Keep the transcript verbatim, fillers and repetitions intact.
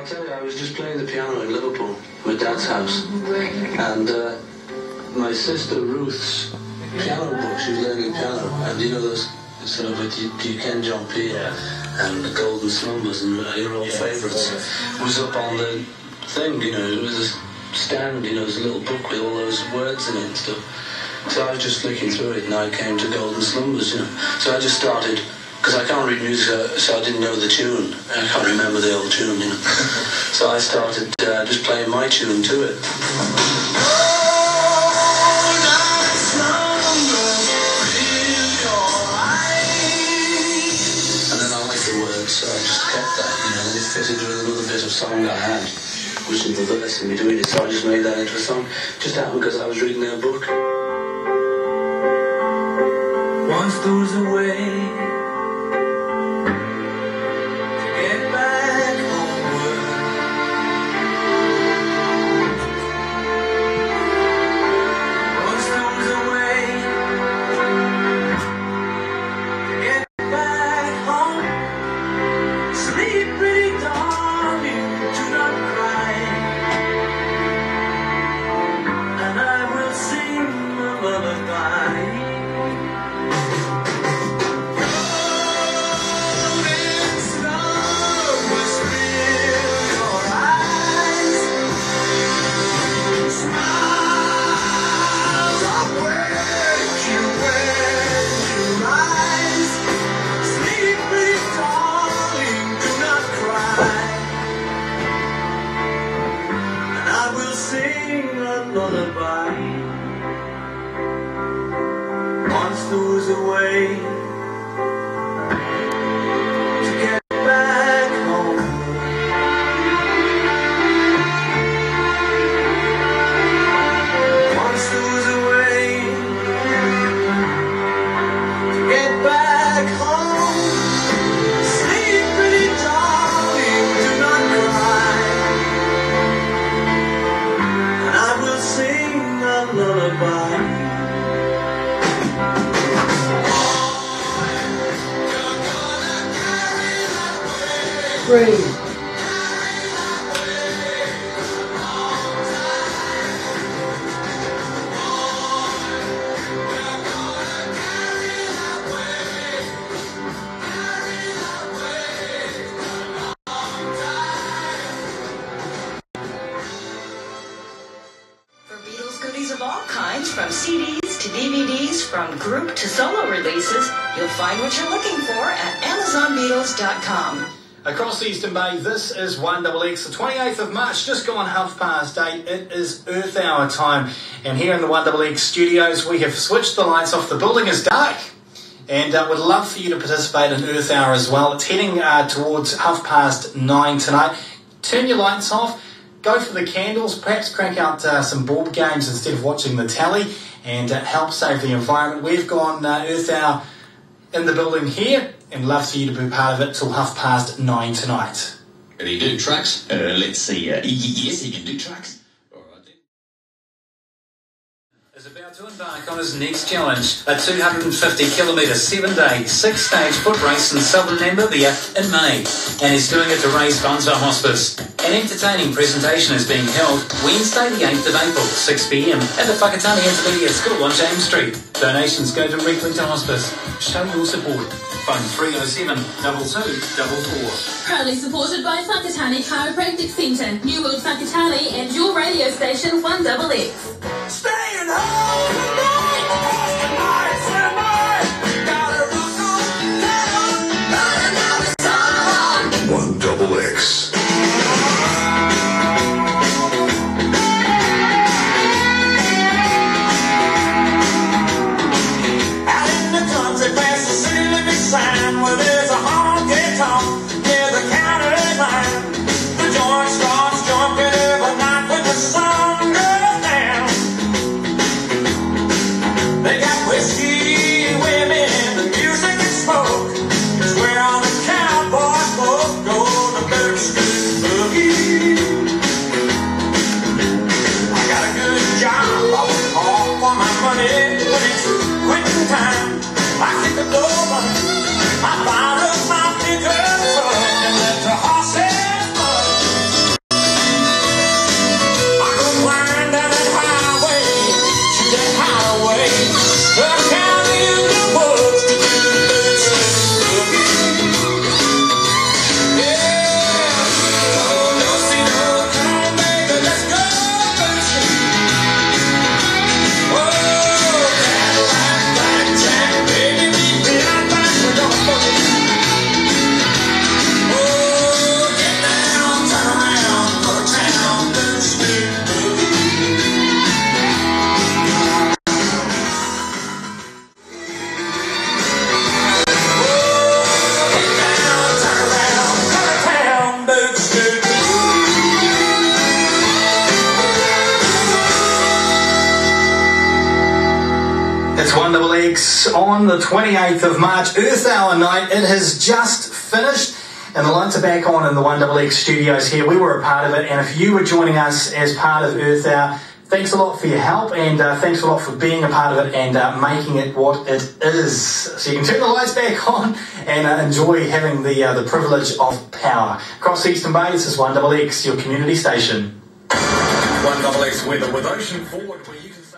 I'll tell you, I was just playing the piano in Liverpool, my dad's house, and uh, my sister Ruth's piano book, she was learning piano, and you know those sort of, you, you Ken John Pierre and the Golden Slumbers and uh, your old yeah, favourites, yeah. was up on the thing, you know, it was a stand, you know, it was a little book with all those words in it and stuff. So I was just flicking through it and I came to Golden Slumbers, you know. So I just started, because I can't read music, so I didn't know the tune. I can't remember the old tune, you know. So I started uh, just playing my tune to it. And then I liked the words, so I just kept that, you know, and it fitted with another bit of song I had, which was the verse in between it, so I just made that into a song. Just happened because I was reading their book. Once there was a way to get back homeward. Once there was a way to get back home. Sleep, pretty darling, do not cry, and I will sing a lullaby. Lullaby. Once there was a way to get back home. Once there was a way to get back home. Sleep, pretty darling, do not cry, and I will sing a lullaby. Free. Of all kinds, from C Ds to D V Ds, from group to solo releases, you'll find what you're looking for at amazon beatles dot com. Across the Eastern Bay, this is one X X, the twenty-eighth of March, just gone half past eight. It is Earth Hour time, and here in the one X X studios, we have switched the lights off. The building is dark, and uh, would love for you to participate in Earth Hour as well. It's heading uh, towards half past nine tonight. Turn your lights off. Go for the candles, perhaps crank out uh, some board games instead of watching the telly, and uh, help save the environment. We've gone uh, Earth Hour in the building here, and love for you to be part of it till half past nine tonight. Can he do tracks? Uh, let's see. Uh, yes, he can do tracks. All right then. Is about to embark on his next challenge, a two hundred fifty kilometre, seven-day, six-stage foot race in southern Namibia in May, and he's doing it to raise funds for hospice. An entertaining presentation is being held Wednesday the eighth of April, six p m at the Whakatane Intermediate School on James Street. Donations go directly to hospice. Show your support. Phone three oh seven, two two four four. Proudly supported by Whakatane Chiropractic Centre, New World Whakatane, and your radio station one X X. Staying home tonight, tonight, tonight. Gotta rock on, let on, let on, one X X. Out in the country, past the city limit sign, where there's a honky tonk near the county line. The joint starts jumping every night when the sun goes down. on the twenty-eighth of March, Earth Hour night. It has just finished and the lights are back on in the one X X studios here. We were a part of it, and if you were joining us as part of Earth Hour, thanks a lot for your help, and uh, thanks a lot for being a part of it and uh, making it what it is. So you can turn the lights back on and uh, enjoy having the uh, the privilege of power. Across Eastern Bay, this is one X X, your community station. one X X weather with Ocean Forward, where you can